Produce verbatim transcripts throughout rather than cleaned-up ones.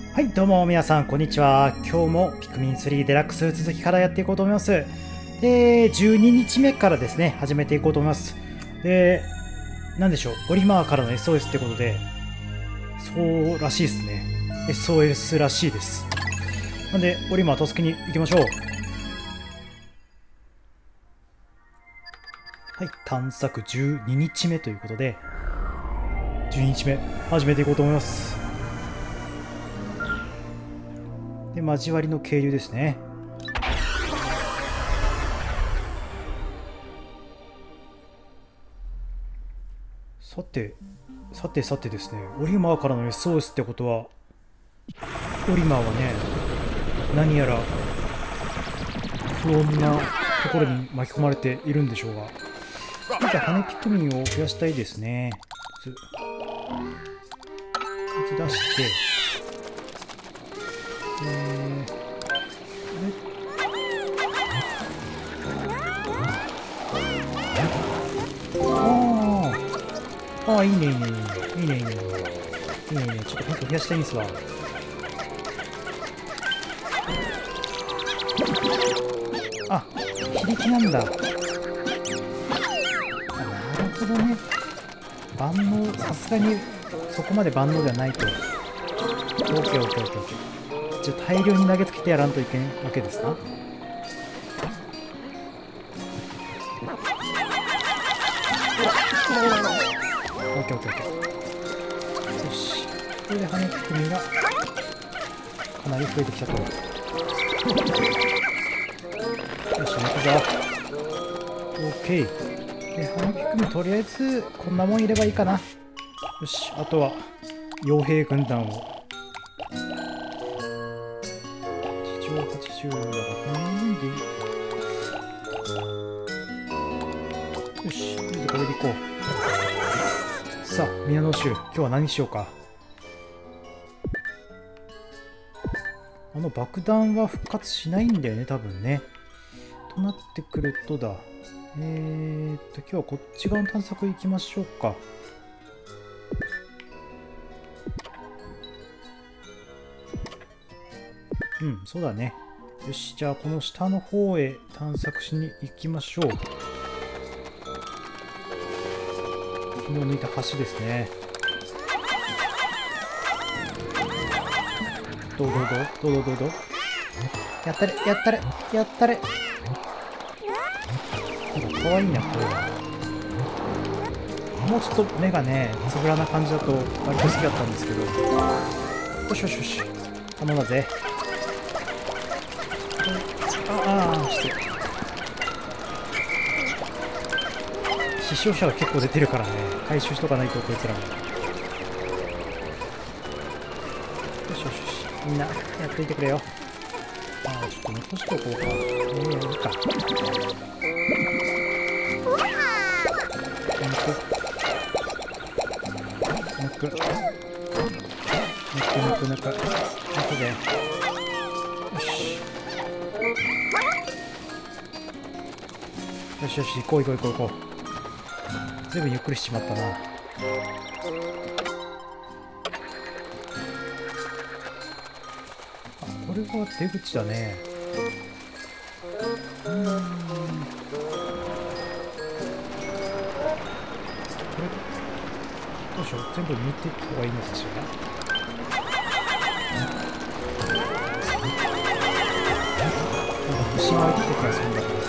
はい、どうも皆さん、こんにちは。今日もピクミンスリーデラックス続きからやっていこうと思います。で、じゅうににちめからですね、始めていこうと思います。で、なんでしょう、オリマーからの エスオーエス ってことで、そうらしいですね。エスオーエス らしいです。なんで、オリマー助けに行きましょう。はい、探索じゅうににちめということで、じゅうににちめ始めていこうと思います。で、交わりの渓流ですね。さて、さてさてですね、オリマーからの エスオーエス ってことは、オリマーはね、何やら不穏なところに巻き込まれているんでしょうが、まず羽ピクミンを増やしたいですね。こいつ出して、えー、ああ、ああ、いいね、いいね、いいね、いいね、いいね、いいね、いいね、ちょっとピンク増やしたいんですわ。あ、非力なんだ。あ、なるほどね。万能、さすがにそこまで万能ではないと。オッケーオッケーオッケーオッケー。じゃあ大量に投げつけてやらんといけんわけですな。オッケーオッケーオッケー。よし。これで羽ピクミンがかなり増えてきたと。よし、行くぞ。オッケー。で、羽ピクミンとりあえずこんなもんいればいいかな。よし、あとは傭兵軍団を。はちじゅう、はちじゅうだからこの面でいい。よし、とりあえずこれでいこう。さあ、皆の衆、今日は何しようか。あの爆弾は復活しないんだよね、多分ね。となってくるとだ。えーっと、今日はこっち側の探索行きましょうか。うん、そうだね。よし、じゃあこの下の方へ探索しに行きましょう。昨日抜いた橋ですね。どうどうどうどうどうどうどうやったれやったれやったれ。なんかかわいいな、これ。もうちょっと目がね、つぶらな感じだと割と好きだったんですけど。よしよしよし。頼んだぜ。ああ、失礼。死傷者が結構出てるからね、回収しとかないと、こいつらも。よしよしよし。みんな、やっといてくれよ。ああ、ちょっと残しておこうか。ええー、いいか。抜く。抜く。抜く抜く抜く。抜くで。よし。よしよし、行こう行こう行こう行こう。ずいぶんゆっくりしちまったな。あ、これが出口だね。うーん。これ、どうしよう。全部抜いていった方がいいのかしら。なんか虫が湧いてきてからするんだけど。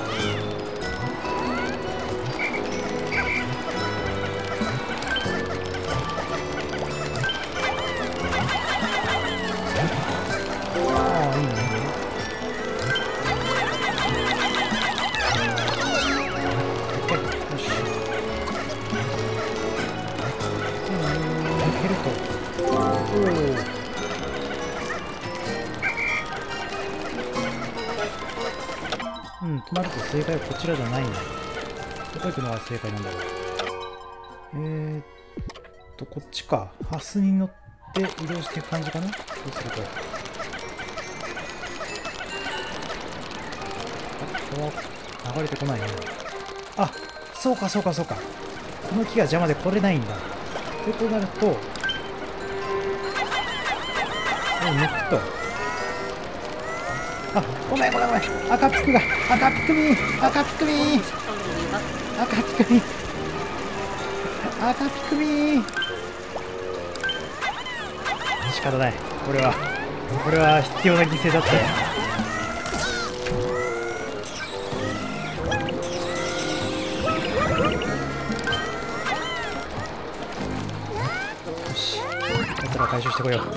うん、となると正解はこちらじゃないんだ。どこ行くのが正解なんだろう。えーっと、こっちか。ハスに乗って移動していく感じかな。そうすると。あ、川流れてこないね。あ、そうかそうかそうか。この木が邪魔で来れないんだ。ということになると、 抜くと。あ、ごめんごめんごめん。赤ピクが、赤ピクミン、赤ピクミン、赤ピクミン、赤ピクミン。仕方ない。これは、これは必要な犠牲だったよ。よし、奴ら回収してこよう。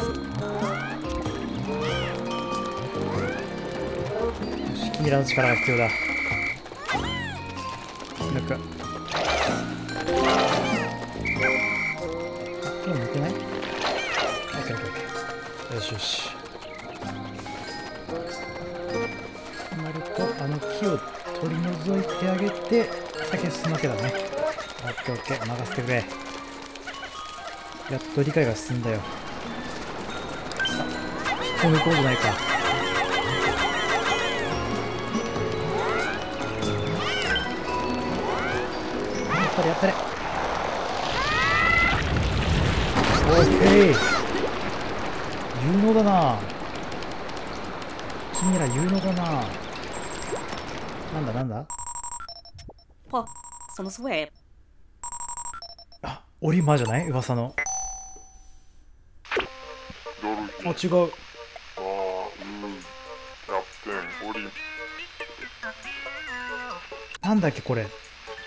よし、君らの力が必要だ。抜く。もう抜けない？よしよし。となると、あの木を取り除いてあげて、先へ進むわけだね。オッケーオッケー、任せてくれ。やっと理解が進んだよ。さあ、引っこ抜こうじゃないか。やったれやったれ。オッケー。有能だな。君ら有能だな。なんだなんだ。 ポそのスウェーあ、オリマーじゃない？噂の。あ、違う。 ああ、うん。キャプテン、オリ。 なんだっけこれ。 ク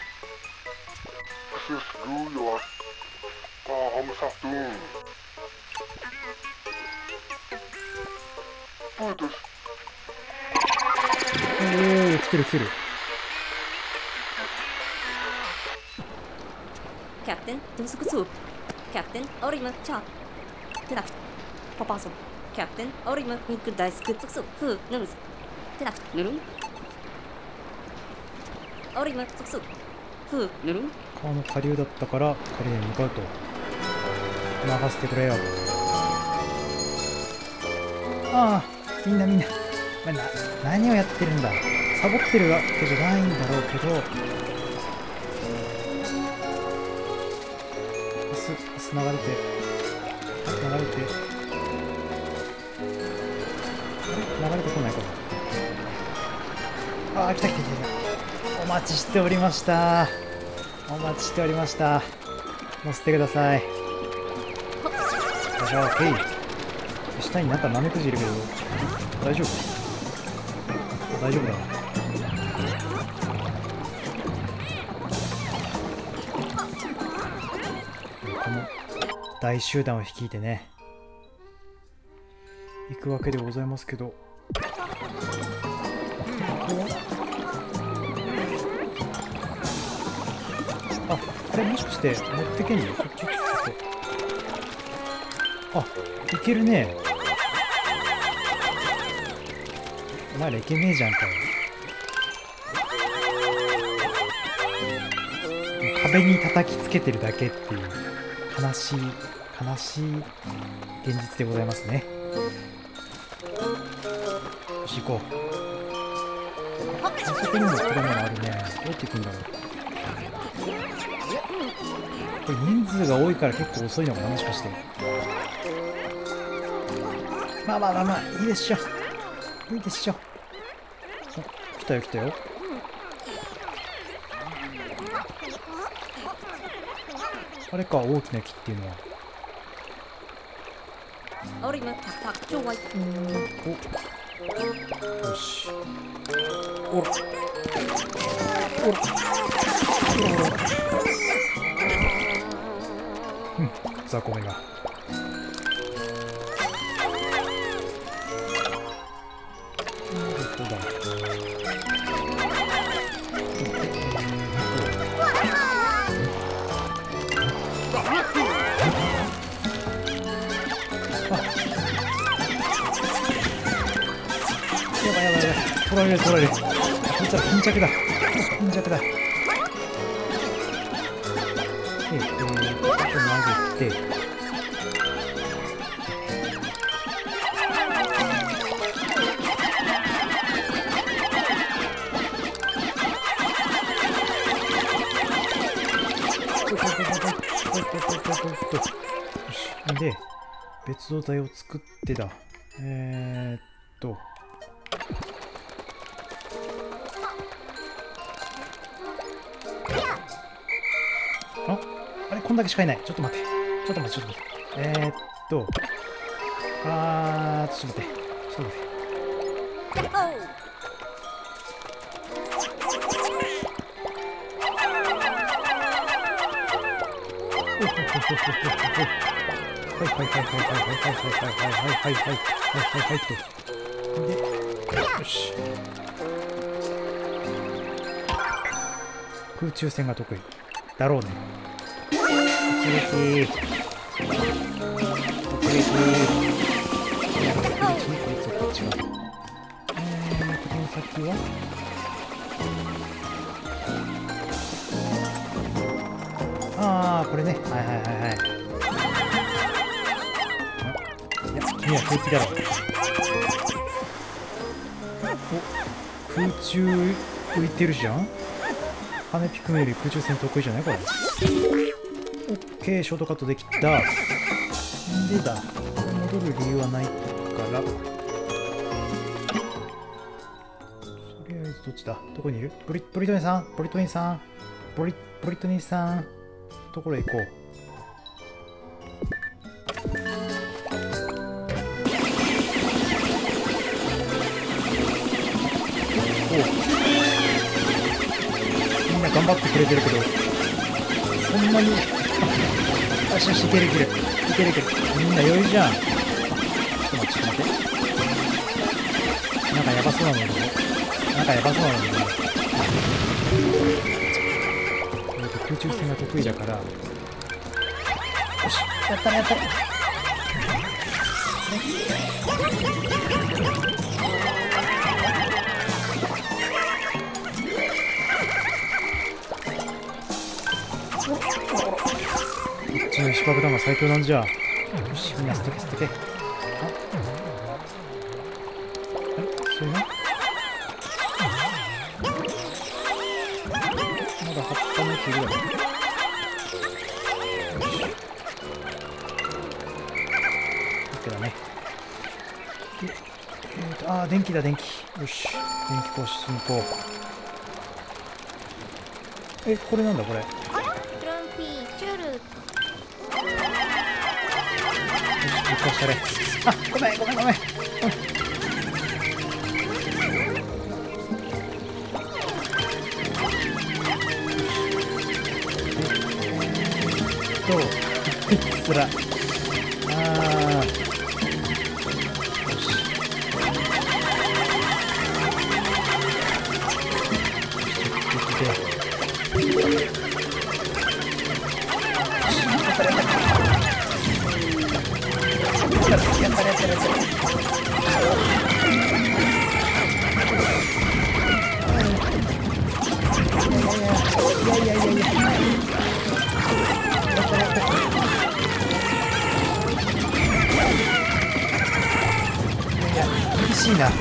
ススグーヨア。ああ、ハムサトゥーン。そうです。 おお、来てる来てる。 キャプテントゥスクスーキャプテンオリムチャーテラクパパソンキャプテンオリムニクダイスクツクスフーヌムズテラクヌルンオリムツクスフーヌルン川の下流だったから下流に向かうと。任せてくれよ。ああ、みんなみんな、まあ、な何をやってるんだ。サボってるわけじゃないんだろうけど、スス流れて流れて流れてこないかな。ああ、来た来た来た。お待ちしておりました。お待ちしておりました。乗せてください。よいしょ、へい。下になんかナメクジいるけど大丈夫？大丈夫だな。この大集団を率いてね行くわけでございますけど、ここはあ、これもしかして持ってけんの？ちょちょちょっと、あ、いけるね。お前らいけねえじゃんかよ。壁に叩きつけてるだけっていう悲しい悲しい現実でございますね。よし、行こう。あそこにも果物あるね。どうやって行くんだろう。これ人数が多いから結構遅いのかな、もしかして。まあまあまあまあ、いいでしょ。いいでしょ。来たよ来たよ。あれか、大きな木っていうのは。 オリムタクタクチョワイお、よし。おら。おら。おら。うん、雑魚めが。どこだ。やばいやばいやばい。取られる取られる。こいつは貧弱だ。貧弱だ。で、えー、ちょっと投げて。よし。で、別動体を作ってだ。 えー、っとああれこんだけしかいない。ちょっと待ってちょっと待ってちょっと待ってえー、っとあーちょっと待ってちょっと待ってはいはいはいはいはいはいはいはいはいはいはいはいはいとでよし空中戦が得意だろうね。突撃突撃突撃こいつこっちがえーとこの先はああこれねはいはいはいはいいや君は平気だろお空中浮いてるじゃん。羽ピクメより空中戦得意じゃないこれ。オッケーショートカットできた。んでだ戻る理由はないからとりあえずどっちだどこにいるブリブリトニーさんブリトニーさんブリブリトニーさんところへ行こう。みんな頑張ってくれてるけどそんなによしよしいけるいけるいけるいけるみんな余裕じゃん。ちょっと待ってちょっと待ってなんかヤバそうなのになんかヤバそうなのにえっと空中戦が得意だからよしやったねやったね四角弾が最強なんじゃ。よしみんな捨てけ捨てけ。ああれそういうのまだ葉っぱのやついるだろ。OKだね。でえーとああ電気だ電気。よし電気更新行こう。えこれなんだこれ。こうしたね。あ、ごめんごめんごめん。うん、と、こいつら。ああ。よし。やったやったやったやったいやいやいやいやいやいややったやったいや厳しいな。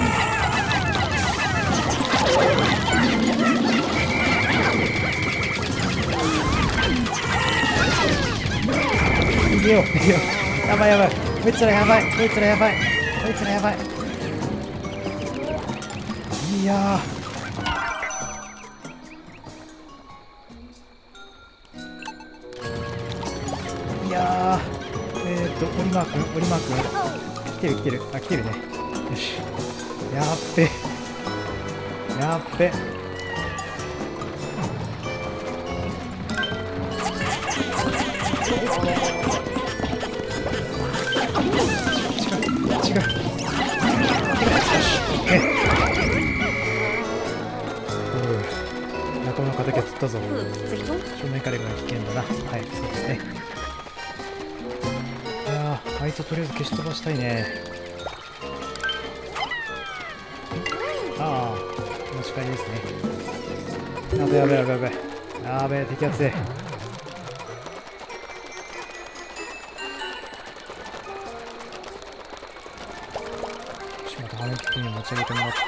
逃げよう逃げようやばいやばいこいつらやばいこいつらやばいこいつらやばい。いやーいやーえーっとオリマー君オリマー君来てる来てるあ来てるね。よしやっべやっべ違う違う仲間の敵は取ったぞ。正面からが危険だな。はいそうですね。いやーあいつをとりあえず消し飛ばしたいね。ああ持ち帰りですね。やべやべやべやべやべ敵圧で羽根ピクに持ち上げてもらって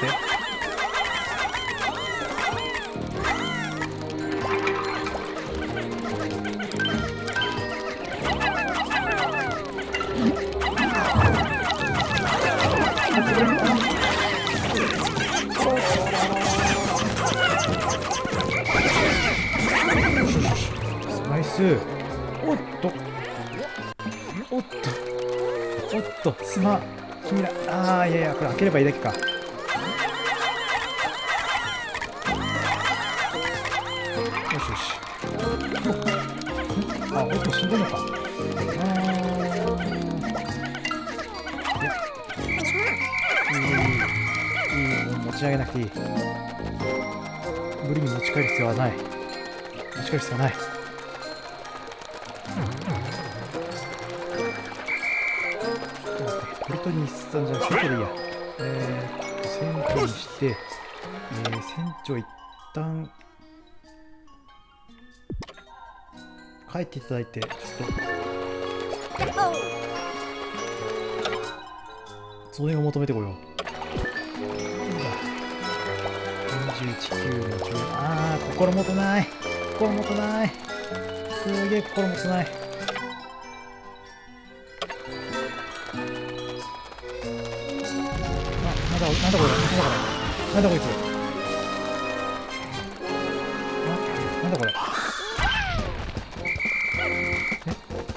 ス。おっとおっとおっとすまん君ら。ああいやいや、これ開ければいいだけか。よしよし。あ、俺も死んでんのか。あーいいいいいい、持ち上げなくていい。無理に持ち帰る必要はない。持ち帰る必要はない。ポルトニスさんじゃなくて、船長でいいや。えーっと、船長にして、えー、船長一旦、帰っていただいて、ちょっと、それを求めてこよう。にじゅういち、きゅうのじゅう、あー、心もとない。心もとない。すげえ心もとない。なんだこれ、なんだこれ、なんだこいつ。な、なんだこれ。え？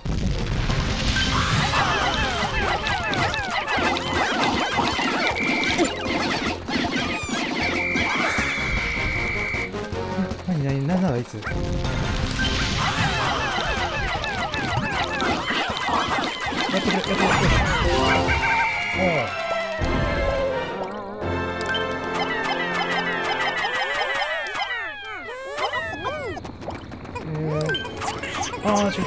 なになに、なんだあいつ。やってくれ、やってくれ。おう。ああ、違う違う。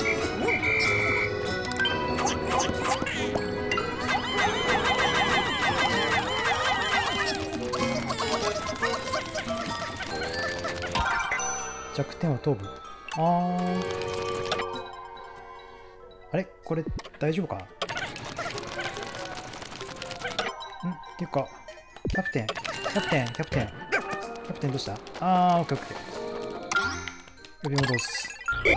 弱点は頭部。ああ。あれこれ大丈夫か？んっていうか、キャプテン、キャプテン、キャプテン。キャプテンどうした？ああ、オッケーオッケー。呼び戻す。よ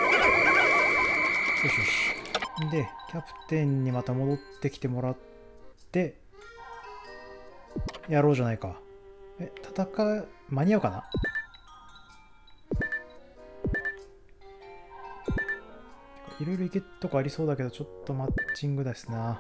しよし。で、キャプテンにまた戻ってきてもらって、やろうじゃないか。え、戦う、間に合うかな？いろいろいけっとこありそうだけど、ちょっとマッチングですな。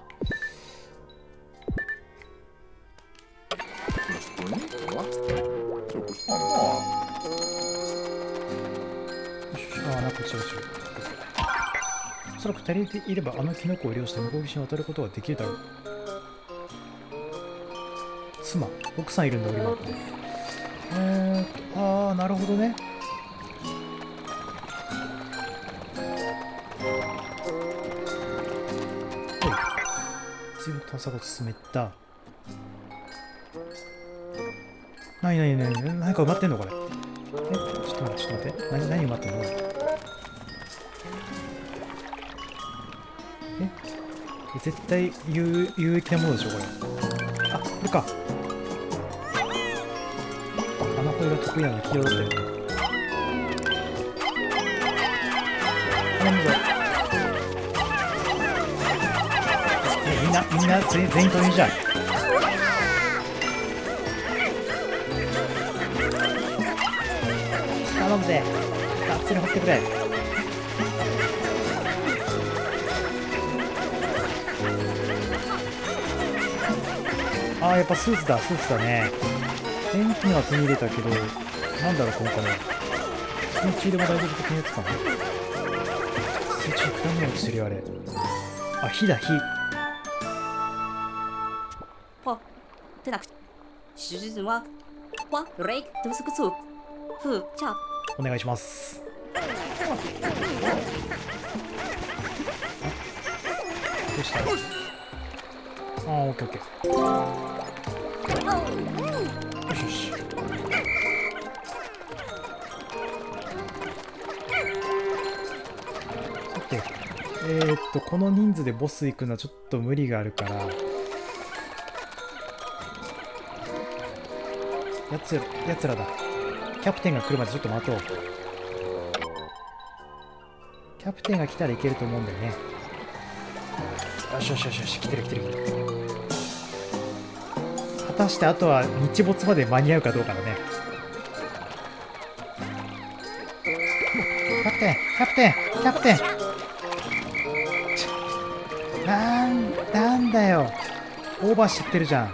ああ、なんかこっちだ、こっちだ。おそらく足りていればあのキノコを利用して向こう岸に渡ることができるだろう。妻、奥さんいるんだ、俺今って。えーっと、ああ、なるほどね。はい。随分探索を進めた。なになになに、何か埋まってんのこれ。え、ちょっと待って、ちょっと待って。何、何埋まってんのこれ。え絶対有、有益なものでしょこれ。あ、これか。あの声が得意なの黄色だったよね。頼むぞ。みんな、みんな全全員投入じゃん。頼むぜ。がっつり掘ってくれ。ああ、やっぱスーツだ、スーツだね。電気には手に入れたけど、なんだろう、今回は。水中でも大丈夫的なやつかな。水中果物落ちてるよ、あれ。あ、火だ、火。 ポ、テナク。手術は、ポ、レイク、トゥスクツー。フー、チャー。 お願いします。どうした？ああ、オッケーオッケー。よしよし。さて、えー、っと、この人数でボス行くのはちょっと無理があるから、やつら、やつらだ。キャプテンが来るまでちょっと待とう。キャプテンが来たらいけると思うんだよね。よしよしよしよし、来てる来てる来てる。果たしてあとは日没まで間に合うかどうかだね。キャプテンキャプテンキャプテンなんなんだよ、オーバーしちゃってるじゃん。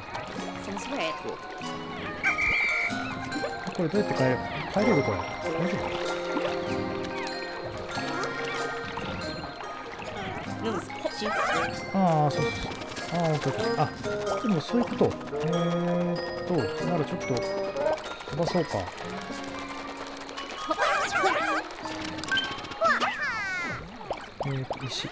これどうやって帰れる帰れるこれ大丈夫？ああそうそうそう、ああオッケーオッケー、あでもそういうこと、えーっとならちょっと飛ばそうか。えーっと石、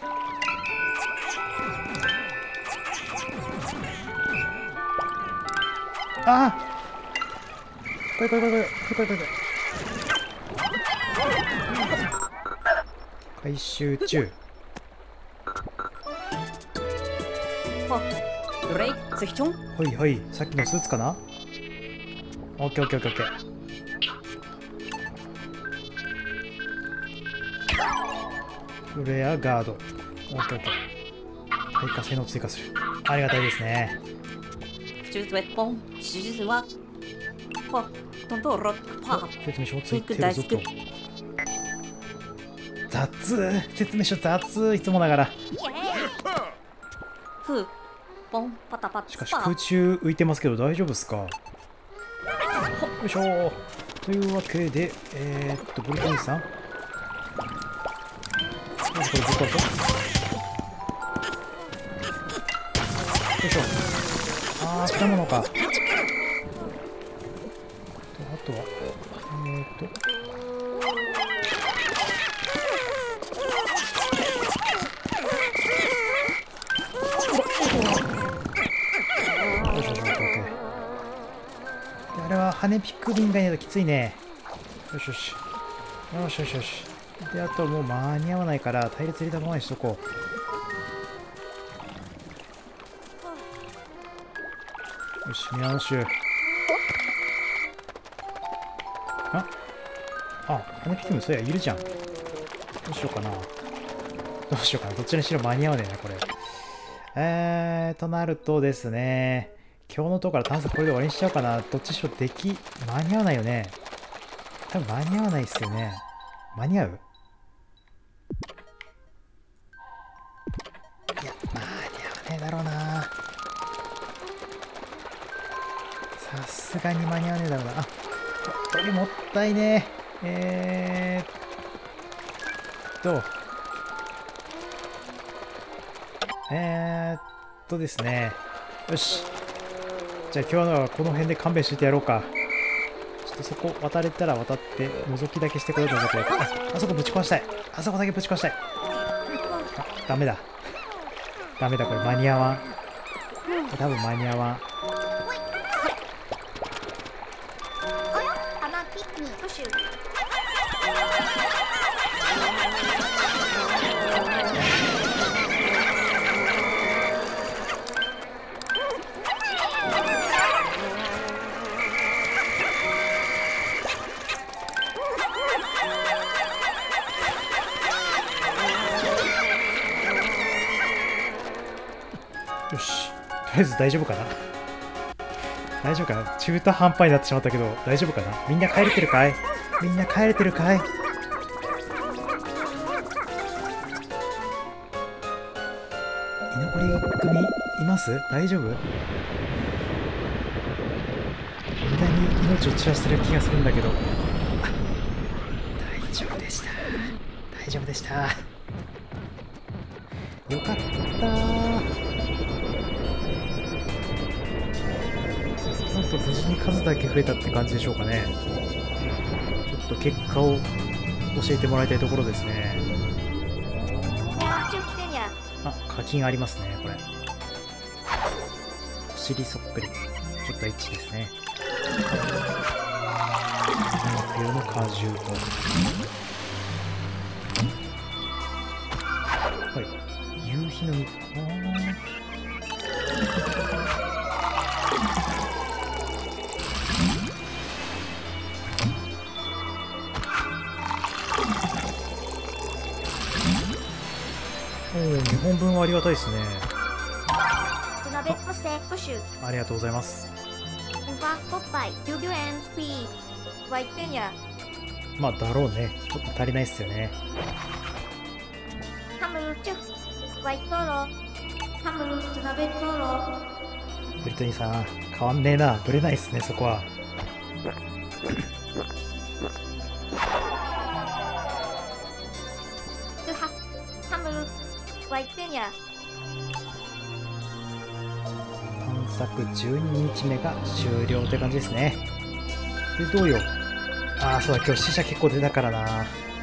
ああこれこれこれこれこれこれこれ回収中。はいはい、さっきのスーツかな。オッケーオッケーオッケーオッケー。フレアガード、オッケーオッケー。耐火性能追加する、ありがたいですね。説明書ついてるぞと。雑、説明書雑、いつもながら。しかし空中浮いてますけど大丈夫ですか。よいしょ。というわけで、えー、っとブルトニーさん、まずこれぶっ壊そう。よいしょ。あー果物か。あとはえー、っとあれは羽ピクリンがいないときついね。よしよしよしよしよし。であともう間に合わないから隊列入れたままにしとこう。よし見直し。ああ羽ピクリンそういやいるじゃん。どうしようかなどうしようかなどっちにしろ間に合わねえなこれ。えーとなるとですね、今日のところから探索これで終わりにしちゃおうかな。どっちにしろでき間に合わないよね。多分間に合わないっすよね。間に合う？いや間に合わねえだろうな。さすがに間に合わねえだろうな。あ鳥取もったいねえ。えー、っとえー、っとですね、よし。じゃあ今日のはこの辺で勘弁しててやろうか。ちょっとそこ渡れたら渡って覗きだけしてくれるのだけ。あ、あそこぶち壊したい。あそこだけぶち壊したい。あ、ダメだ。ダメだ、これ間に合わん。多分間に合わん。よし、とりあえず大丈夫かな大丈夫かな。中途半端になってしまったけど大丈夫かな。みんな帰れてるかいみんな帰れてるかい。居残り組います大丈夫。無駄に命を散らしてる気がするんだけど。あ、大丈夫でした。大丈夫でした。よかったー。なんと無事に数だけ増えたって感じでしょうかね。ちょっと結果を教えてもらいたいところですね。あ、課金ありますね、これ。お尻そっくり。ちょっとエッチですね。冬の果汁と。はい。夕日の実。にほんぶんはありがたいですね。ありがとうございます。 まあだろうね。ちょっと足りないっすよね。 ハムチュワイトロハムツナベトロブリトニーさん変わんねえな。ぶれないっすねそこは。 ルハハムワイテニャ探索じゅうににちめが終了って感じですね。でどうよ。ああそうだ、今日死者結構出たからな。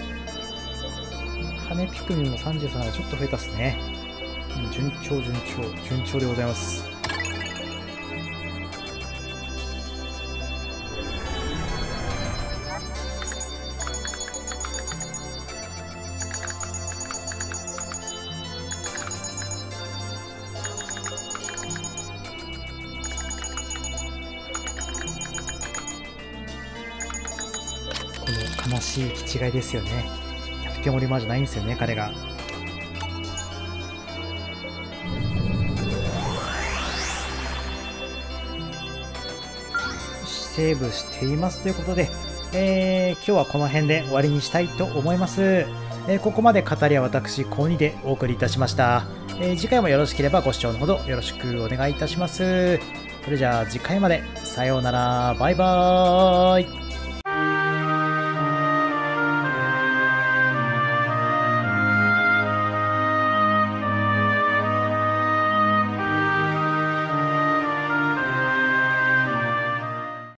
羽ピクミンもさんじゅうさんがちょっと増えたっすね。うん、順調順調順調でございます。この悲しい気違いですよね。キャプテンオリマーじゃないんですよね彼が。セーブしていますということで、えー、今日はこの辺で終わりにしたいと思います。えー、ここまで語りは私高にでお送りいたしました。えー、次回もよろしければご視聴のほどよろしくお願いいたします。それじゃあ次回までさようなら、バイバーイ。